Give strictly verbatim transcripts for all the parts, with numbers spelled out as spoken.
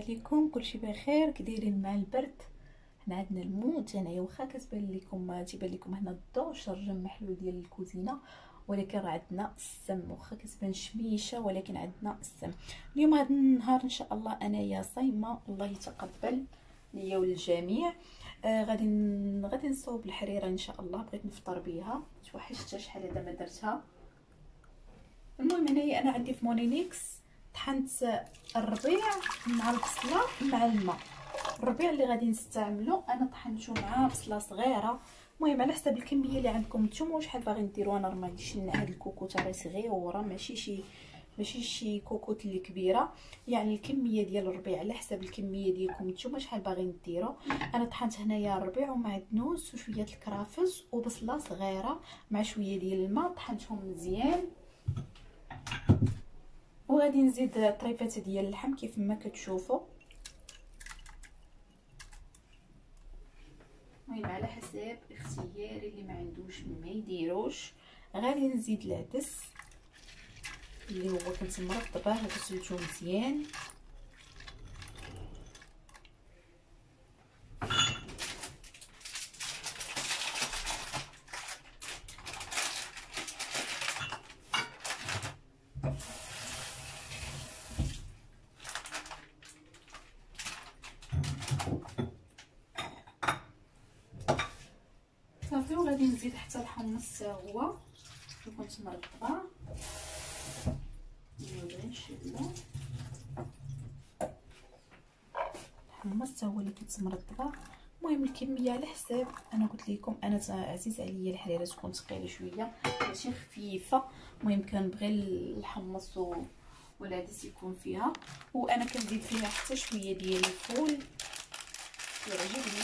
عليكم، كلشي بخير؟ كدايرين مع البرد؟ حنا عندنا الموت هنايا، واخا كتبان لكم تيبان لكم هنا الضوء الشرجم محلول ديال الكوزينه، ولكن راه عندنا السم. واخا كتبان شميشه ولكن عندنا السم. اليوم هذا النهار ان شاء الله انايا صايمه، الله يتقبل ليا وللجميع. آه غادي غادي نصوب الحريره ان شاء الله، بغيت نفطر بها، توحشتها شحال هذا ما درتها. المهم هنايا انا عندي في مونينيكس طحنت الربيع مع البصله مع الماء. الربيع اللي غادي نستعملو انا طحنته مع بصله صغيره، المهم على حسب الكميه اللي عندكم نتوما وشحال باغي ديروا. انا راه ما غاديش هاد الكوكوطه راه صغيره، ماشي شي ماشي شي كوكوط اللي كبيره، يعني الكميه ديال الربيع على حسب الكميه ديالكم نتوما شحال باغيين ديروا. انا طحنت هنايا الربيع ومعدنوس وشويه الكرافس وبصله صغيره مع شويه ديال الماء، طحنتهم مزيان. وغادي نزيد طريفات ديال اللحم كيف ما كتشوفوا، المهم على حساب اختياري، اللي ما عندوش ما يديروش. غادي نزيد العدس اللي هو كنت مرطبه، غسلته مزيان. صافي، وغادي نزيد حتى الحمص هو اللي كنت مرطبه، نبدا نشيلو الحمص هو اللي كنت مرطبه. المهم الكميه على حساب، انا قلت لكم انا عزيز عليا الحريره تكون ثقيله شويه ماشي خفيفه. المهم كنبغي الحمص والعدس يكون فيها، وانا كنزيد فيها حتى شويه ديال الفول يعجبني.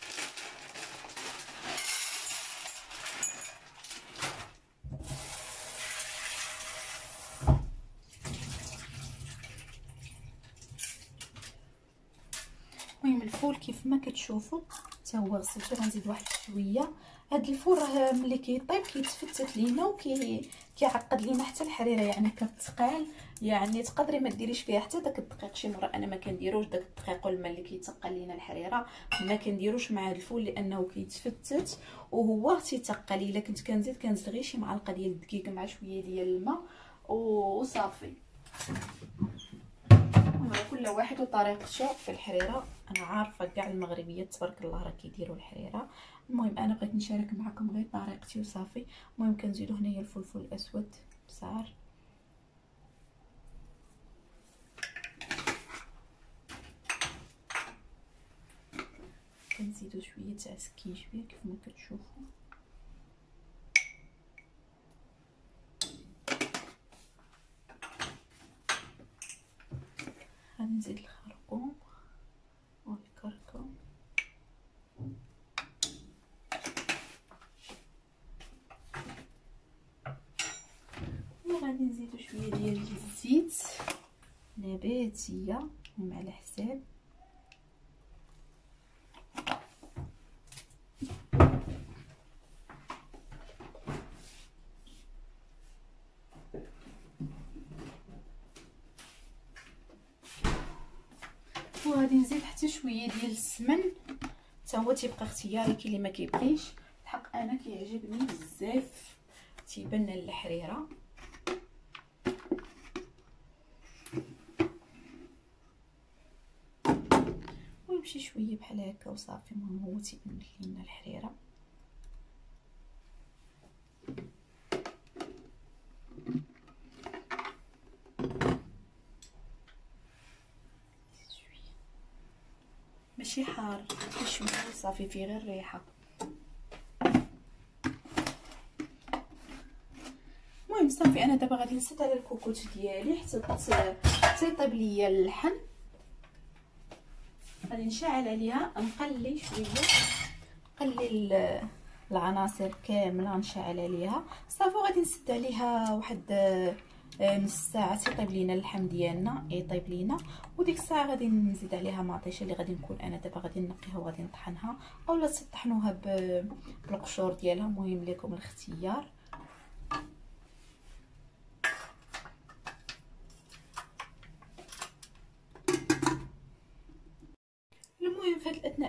المهم الفول كيف ما كتشوفوا حتى هو غسلته، غنزيد واحد شويه. هاد الفول راه ملي كيطيب كيتفتت لينا وكي كيعقد لينا حتى الحريره، يعني كتقال، يعني تقدري ما ديريش فيها حتى داك الدقيق. شي مره انا ما كنديروش داك الدقيق والماء اللي كيتقل لينا الحريره، ما كنديروش مع هاد الفول لانه كيتفتت وهو تيتقل. الا كنت كنزيد كنزيد غير شي معلقه ديال الدقيق مع شويه ديال الماء وصافي. كل واحد وطريقته في الحريره، انا عارفه كاع المغربيات تبارك الله راه كيديروا الحريره. المهم انا بغيت نشارك معكم غير طريقتي وصافي. المهم كنزيدو هنايا الفلفل الاسود بصار، كنزيدو شويه تاع سكينجبير كيف ما كتشوفوا. غادي نزيد الخرقوم والكركم، وغادي نزيدو شويه ديال الزيت نباتيه مع على حساب. وغادي نزيد حتى شويه ديال السمن، حتى هو تيبقى اختياري، كاين اللي ما كيبغيش. الحق انا كيعجبني بزاف، تيبان الحريره. ويمشي شويه بحال هكا وصافي. المهم هو تيبان لينا الحريره. ماشي حار شويه صافي، فيه غير الريحه. المهم صافي، انا دابا غادي نسد على الكوكوط ديالي حتى حتى يطيب ليا اللحم. غادي نشعل عليها نقلي شويه، نقلي العناصر كامله، نشعل عليها صافي. وغادي نسد عليها واحد نص ساعه تيطيب لينا اللحم ديالنا، يطيب لينا. وديك الساعه غادي نزيد عليها مطيشه اللي غادي نكون انا دابا غادي نقيها وغادي نطحنها، اولا تطحنوها بالقشور ديالها، المهم لكم الاختيار.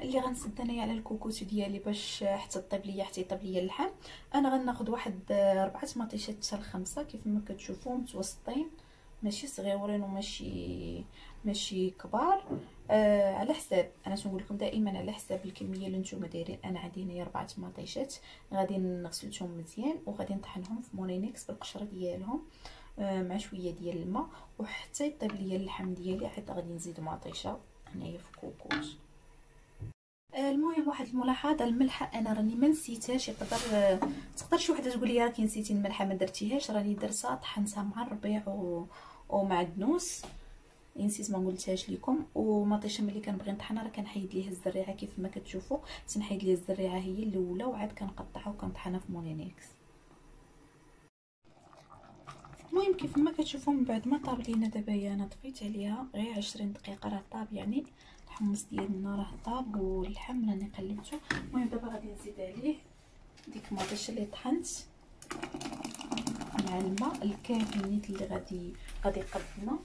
اللي غنسد انايا على الكوكوت ديالي باش حتى طيب ليا حتى يطيب ليا اللحم. انا غناخذ واحد اربعه مطيشات حتى لخمسه كيف ما كتشوفوا متوسطين، ماشي صغيورين وماشي ماشي كبار. آه على حساب، انا تنقول لكم دائما على حساب الكميه اللي نتوما دايرين. انا عندي هنايا اربعه مطيشات، غادي نغسلتهم مزيان وغادي نطحنهم في مونينيكس بالقشره ديالهم آه مع شويه ديال الماء، وحتى يطيب ليا اللحم ديالي عاد غادي نزيد مطيشه هنايا في كوكوت. المهم واحد الملاحظه، الملحه انا راني ما نسيتهاش. يقدر تقدر شي وحده تقول لي راكي نسيتي الملحه ما درتيهاش، راني درتها طحنتها مع الربيع و... ومع الدنوس، نسيت ما قلتهاش لكم. ومطيشه ملي كنبغي نطحنها راه كنحيد ليها الزريعه كيف ما كتشوفوا، تنحيد ليها الزريعه هي الاولى وعاد كنقطعها وكنطحنها في مولينيكس. المهم كيف ما كتشوفوا من بعد ما طاب لينا دابا انا طفيت عليها غير عشرين دقيقه راه طاب، يعني الحمص ديالنا راه طاب واللحم راني قلبته. المهم دابا غادي نزيد عليه ديك المطيشه اللي طحنت مع الماء الكافي نيت اللي غادي غادي يقدنا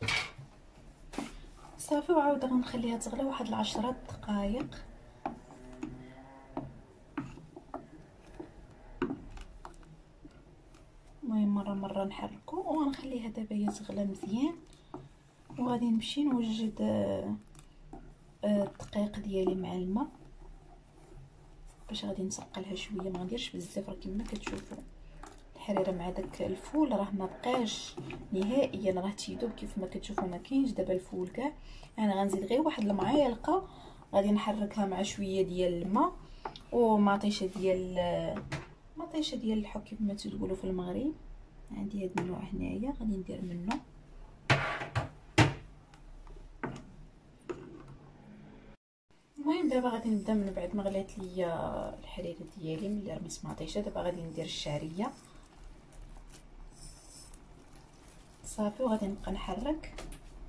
صافي، وعاود غنخليها تغلى واحد العشرة دقائق. المهم مره مره نحركو وغنخليها دابا هي تغلى مزيان، وغادي نمشي نوجد الدقيق ديالي مع الماء باش غادي نسقلها شويه، ما نديرش بزاف. راه كما كتشوفوا الحريره مع داك الفول راه ما بقاش نهائيا، راه تيذوب كيف ما كتشوفوا، ما كاينش دابا الفول كاع. انا غنزيد غير واحد المعالقه غادي نحركها مع شويه ديال الماء ومطيشه ديال مطيشه ديال الحك كيف ما تقولوا في المغرب. عندي هذا النوع هنايا غادي ندير منه. المهم دابا غادي نبدا من بعد ما غلات ليا الحريره ديالي ملي رميت مطيشه. دابا غادي ندير الشعريه صافي، وغادي نبقى نحرك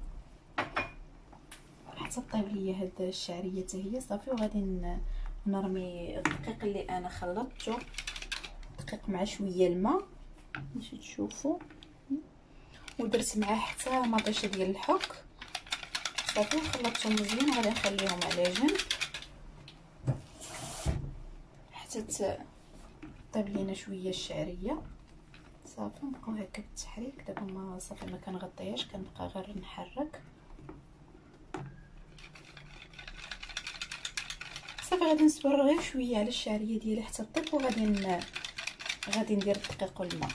حتى طيب ليا هاد الشعريه حتى هي صافي. وغادي نرمي الدقيق اللي انا خلطته، دقيق مع شويه الماء باش تشوفوا، ودرت معاه حتى مطيشه ديال الحك صافي، وخلطتهم مزيان. غادي نخليهم على جنب حتى طيب لينا شويه الشعريه صافي. نبقاو هكا بالتحريك. دابا ما صافي ما كنغطيهاش، كنبقى غير نحرك صافي. غادي نصبر غير شويه على الشعريه ديالي حتى طيب، وغادي ن... غادي ندير الدقيق والماء.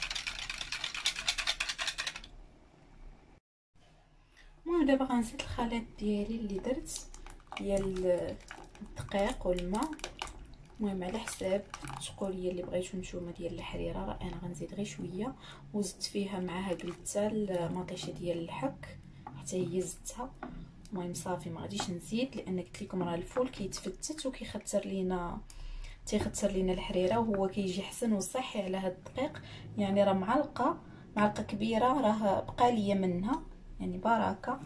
المهم دابا غنزيد الخليط ديالي اللي درت ديال الدقيق والماء، المهم على حساب التقوليه اللي بغيتو نتوما ديال الحريره. راه انا غنزيد غير شويه، وزدت فيها معاها قلت المطيشه ديال الحك حتى هي زدتها. المهم صافي ما غاديش نزيد، لان قلت لكم راه الفول كيتفتت وكيخسر لينا تيخسر لينا الحريره، وهو كيجي حسن وصحي على هاد الدقيق. يعني راه معلقه معلقه كبيره راه بقى ليا منها، يعني بركه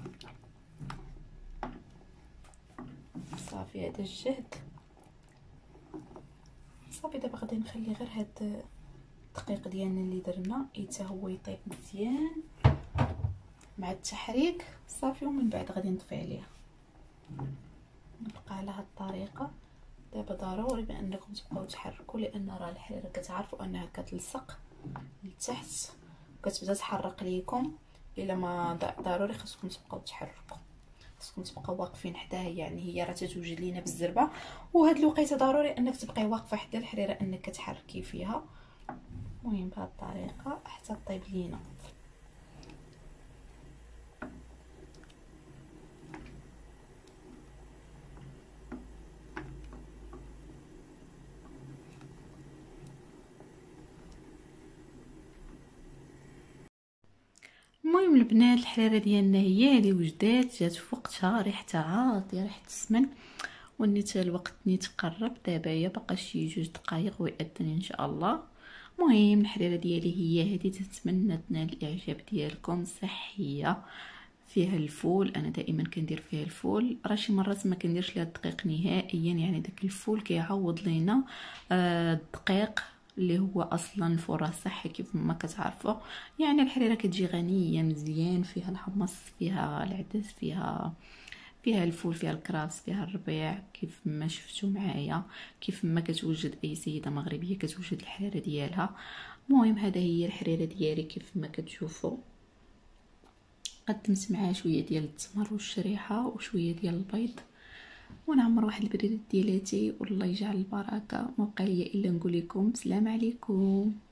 صافي. هذا الجهد صافي. دابا غادي نخلي غير هاد الدقيق ديالنا اللي درنا حتى هو يطيب مزيان مع التحريك صافي، ومن بعد غادي نطفي عليه. نبقى على هاد الطريقه. دابا ضروري بانكم تبقاو تحركوا، لان راه الحريره كتعرفوا انها كتلصق لتحت وكتبدا تحرق ليكم. الا ما ضروري خاصكم تبقاو تحركوا، خاصكم تبقاو واقفين حداها. يعني هي راه تتوجد لينا بالزربه، وهاد الوقيته ضروري انك تبقاي واقفه حدا الحريره انك كتحركي فيها. المهم بهاد الطريقه حتى طيب لينا. المهم البنات الحريره ديالنا هي اللي وجدات، جات في وقتها، ريحتها عاطيه ريحه السمن، ونيت الوقت نيت قرب. دابا هي باقا شي جوج دقائق ويأذن ان شاء الله. المهم الحريره ديالي هي هذه، تتمنى تنال الاعجاب ديالكم. صحيه فيها الفول، انا دائما كندير فيها الفول. راه شي مرات ما كنديرش ليها الدقيق نهائيا، يعني داك الفول كيعوض لينا آه الدقيق اللي هو اصلا الفول راه صحي كيف ما كتعرفوا. يعني الحريره كتجي غنيه مزيان، فيها الحمص فيها العدس فيها فيها الفول، فيها الكراس، فيها الربيع، كيف ما شفتوا معايا، كيف ما كتوجد اي سيده مغربيه كتوجد الحريره ديالها. المهم هذا هي الحريره ديالي كيف ما كتشوفوا. قدمت معاه شويه ديال التمر والشريحه وشويه ديال البيض، ونعمر واحد البريد ديالاتي، والله يجعل البركه. ما بقى لي الا نقول لكم السلام عليكم.